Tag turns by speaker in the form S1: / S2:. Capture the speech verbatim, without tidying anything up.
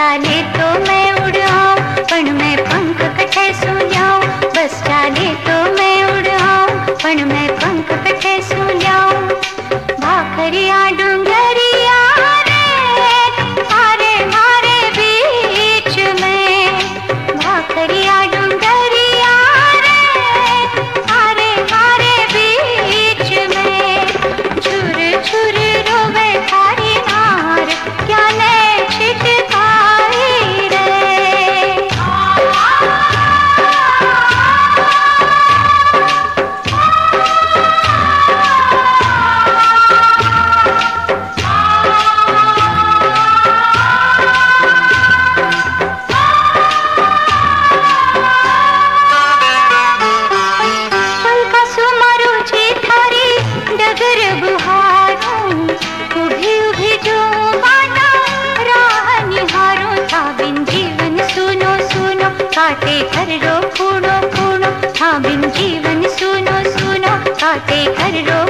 S1: चाले तो मैं उड़ आऊं, पण मैं पंख कठे सो जाऊं। बस चाले तो मैं उड़ आऊं, पण मैं पंख कठे सो जाऊं। भाखरिया डूंगरिया रे तारे मारे बीच में, भाखरिया डूंगरिया रे तारे मारे बीच में। झुर झुर रोवे थारी नार, क्या ने छिटकाई रे। काटे घर रो खूणो खूणो, हाँ बिन जीवन सुनो सुनो, काटे घर रो